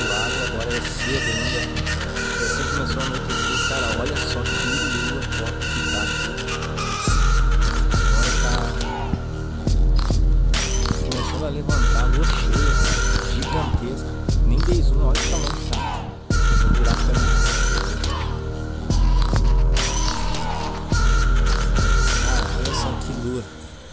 lago, agora é cedo ainda. Você começou a anoitecer, cara, olha só que lua top que tá aqui. Agora tá começando a levantar, lua cheia, gigantesca. Nem dei zoom, olha o tamanho que tá. Vou virar a câmera. Cara, olha só que lua.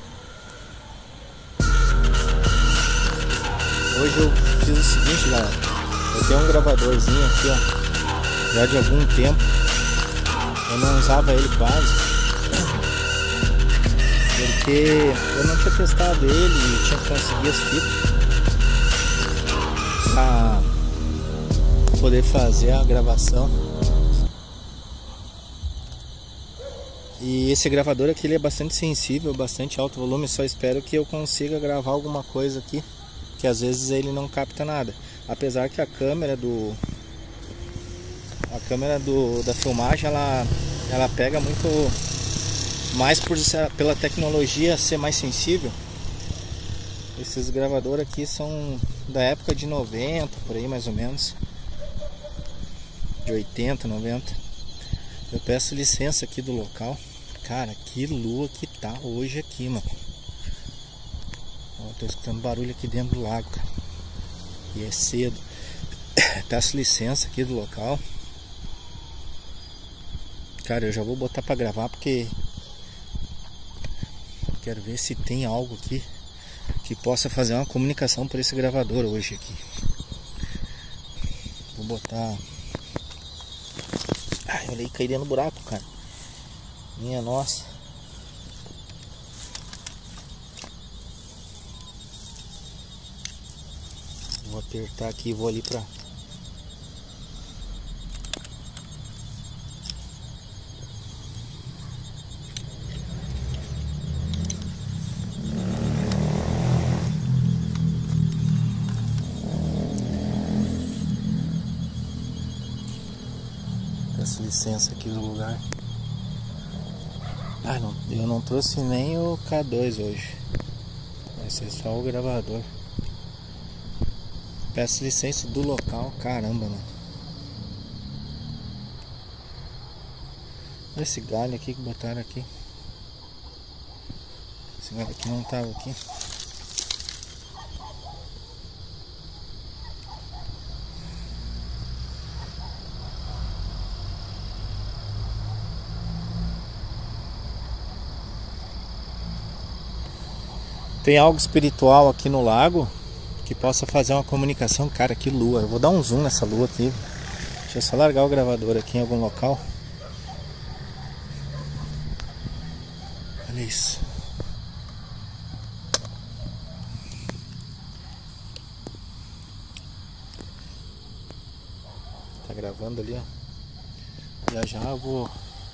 Hoje eu fiz o seguinte, galera. Eu tenho um gravadorzinho aqui, ó, já de algum tempo. Eu não usava ele quase, porque eu não tinha testado ele e tinha que conseguir as fitas pra poder fazer a gravação. E esse gravador aqui ele é bastante sensível, bastante alto volume. Só espero que eu consiga gravar alguma coisa aqui, que às vezes ele não capta nada. Apesar que a câmera da filmagem ela pega muito mais pela tecnologia ser mais sensível. Esses gravadores aqui são da época de 90, por aí mais ou menos, de 80, 90. Eu peço licença aqui do local. Cara, que lua que tá hoje aqui, mano. Ó, tô escutando barulho aqui dentro do lago, cara. E é cedo. Peço licença aqui do local. Cara, eu já vou botar pra gravar porque quero ver se tem algo aqui que possa fazer uma comunicação por esse gravador hoje aqui. Vou botar... Ai, olha aí, caí dentro do buraco, cara. Minha nossa. Vou apertar aqui e vou ali pra... Peço licença aqui do lugar. Ah, não, eu não trouxe nem o K2 hoje. Vai ser só o gravador. Peço licença do local. Caramba, mano. Olha esse galho aqui que botaram aqui. Esse galho aqui não tava aqui. Tem algo espiritual aqui no lago que possa fazer uma comunicação. Cara, que lua. Eu vou dar um zoom nessa lua aqui. Deixa eu só largar o gravador aqui em algum local. Olha isso. Tá gravando ali, ó. Já já eu vou...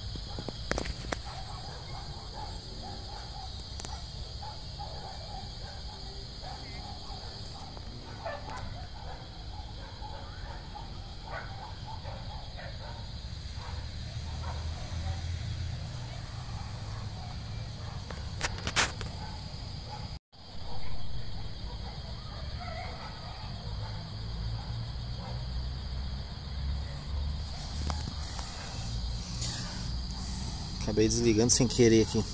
Acabei desligando sem querer aqui.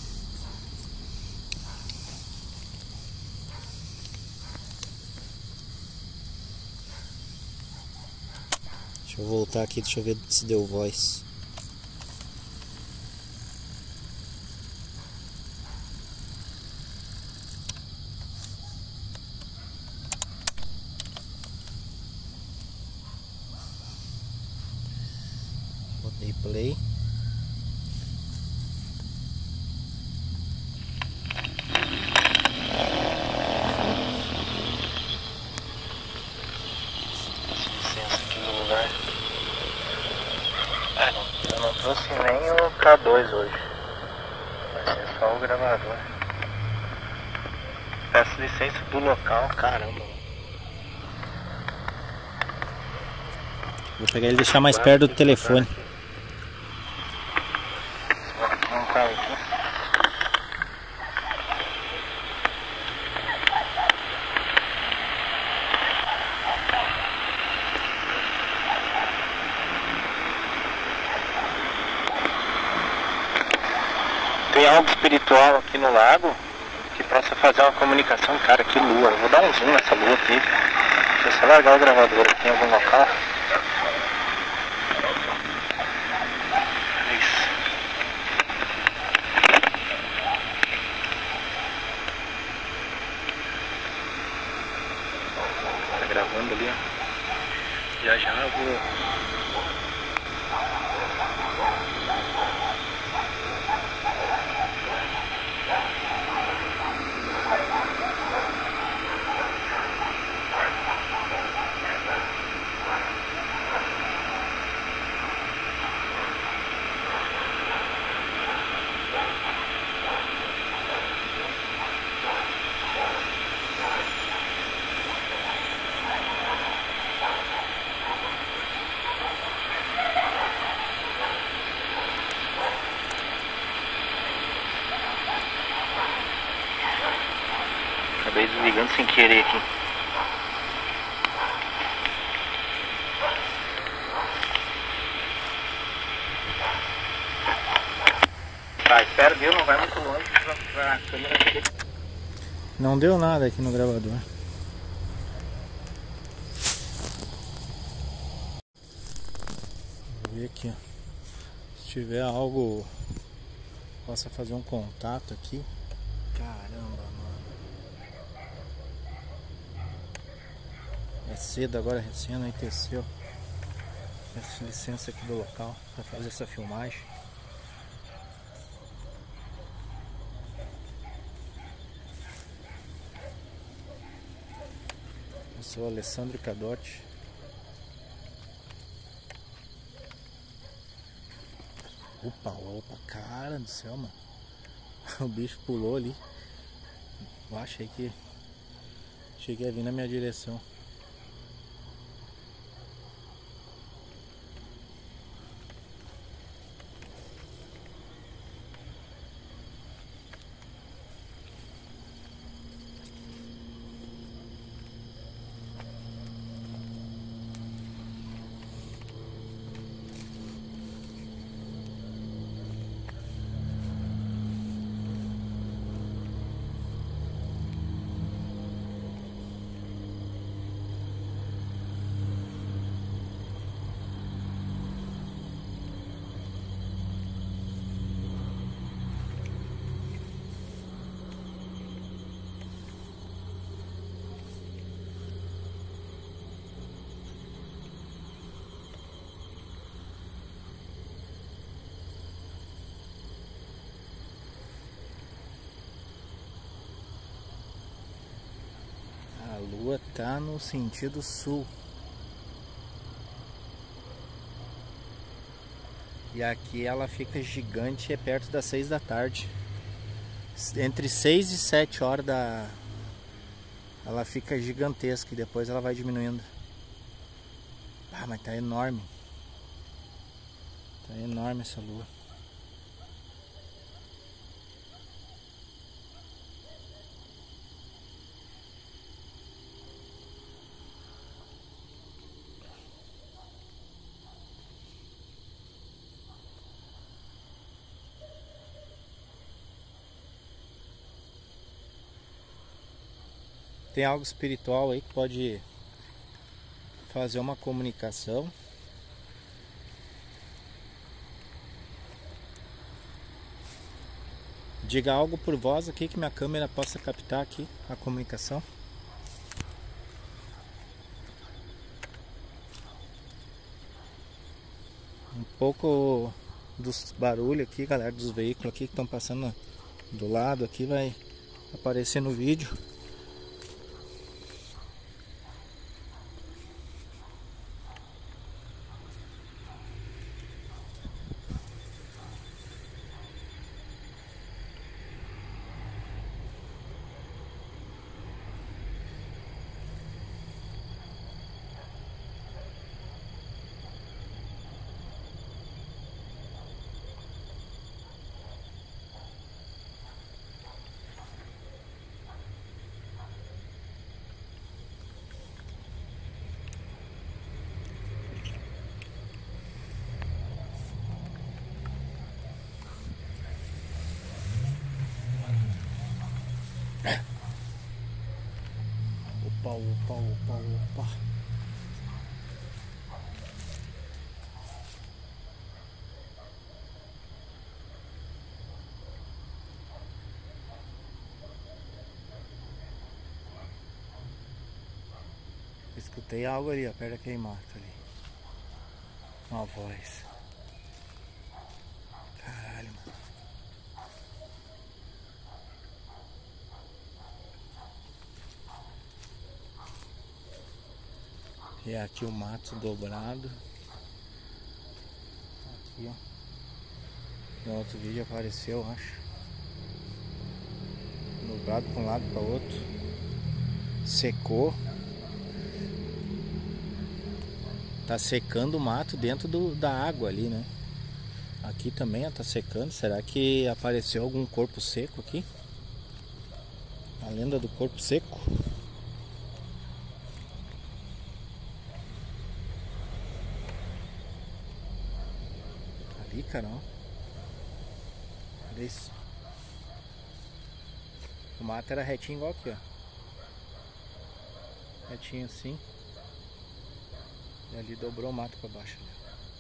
Deixa eu voltar aqui, deixa eu ver se deu voz. Botei play. Eu não trouxe nem o K2 hoje. Vai ser só o gravador. Peço licença do local. Caramba. Vou pegar ele e deixar mais perto do telefone. Não tá aqui. Tem algo espiritual aqui no lago que possa fazer uma comunicação. Cara, que lua. Eu vou dar um zoom nessa lua aqui. Deixa eu só largar o gravador aqui em algum local. Isso. Tá gravando ali, ó. Já já eu vou... Acabei desligando sem querer aqui. Tá, espera, viu? Não vai muito longe pra câmera aqui. Não deu nada aqui no gravador. Vou ver aqui, ó. Se tiver algo possa fazer um contato aqui. Caramba, mano. É cedo agora, recém anoiteceu. Peço licença aqui do local para fazer essa filmagem. Eu sou Alessandro Cadotti. Opa, cara do céu, mano. O bicho pulou ali. Eu achei que cheguei a vir na minha direção. A lua tá no sentido sul. E aqui ela fica gigante, é perto das 6 da tarde. Entre 6 e 7 horas ela fica gigantesca e depois ela vai diminuindo. Ah, mas tá enorme. Tá enorme essa lua. Tem algo espiritual aí que pode fazer uma comunicação. Diga algo por voz aqui que minha câmera possa captar aqui a comunicação. Um pouco dos barulhos aqui, galera, dos veículos aqui que estão passando do lado aqui vai aparecer no vídeo. Opa, opa, opa, opa. Escutei algo ali, ó, perto daquele mato ali. Uma voz. Caralho, mano. E aqui o mato dobrado. Aqui, ó. No outro vídeo apareceu, acho. Dobrado para um lado para outro. Secou. Tá secando o mato dentro da água ali, né? Aqui também ó, tá secando. Será que apareceu algum corpo seco aqui? A lenda do corpo seco. Ali, cara, ó. Olha isso. O mato era retinho igual aqui, ó. Retinho assim. E ali dobrou o mato pra baixo, né?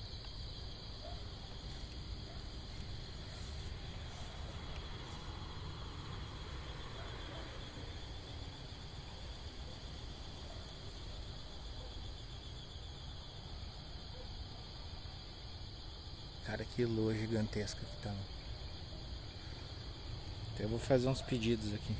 Cara, que lua gigantesca que tá. Até eu vou fazer uns pedidos aqui.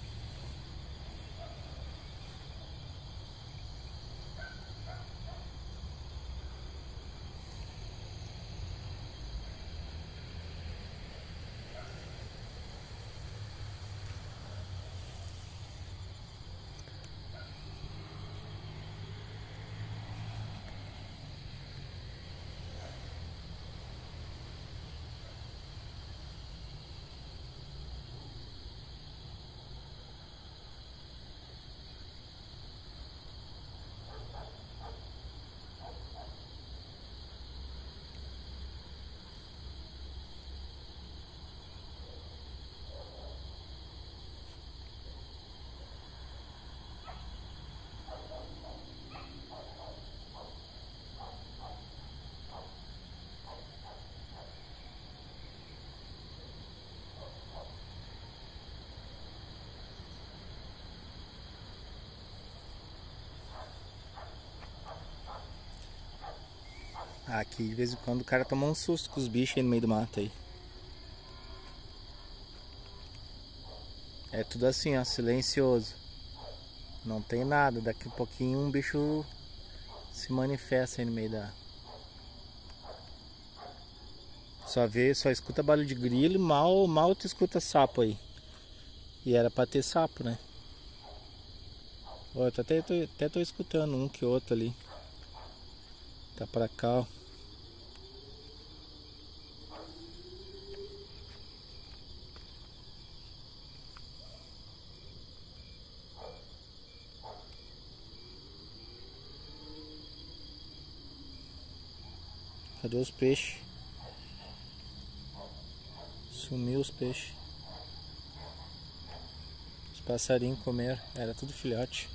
Aqui de vez em quando o cara toma um susto com os bichos aí no meio do mato aí. É tudo assim, ó, silencioso. Não tem nada, daqui a pouquinho um bicho se manifesta aí no meio da... Só escuta barulho de grilo e mal tu escuta sapo aí. E era pra ter sapo, né? Ó, eu até tô escutando um que outro ali. Tá pra cá, ó. Cadê os peixes? Sumiu os peixes. Os passarinhos comeram. Era tudo filhote.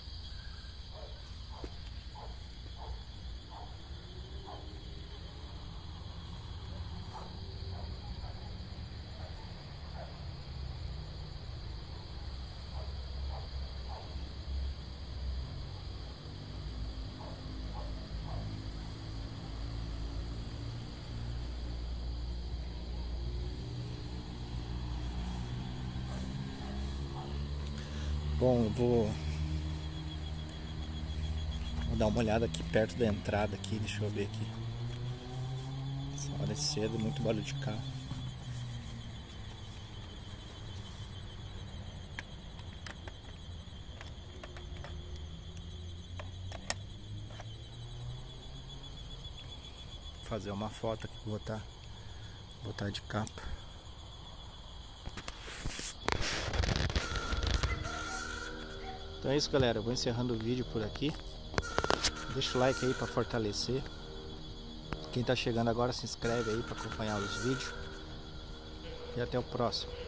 Bom, eu vou dar uma olhada aqui perto da entrada aqui, deixa eu ver aqui. Essa hora é cedo, muito barulho de carro. Vou fazer uma foto aqui, vou botar de capa. Então é isso, galera, eu vou encerrando o vídeo por aqui. Deixa o like aí para fortalecer. Quem tá chegando agora se inscreve aí para acompanhar os vídeos. E até o próximo.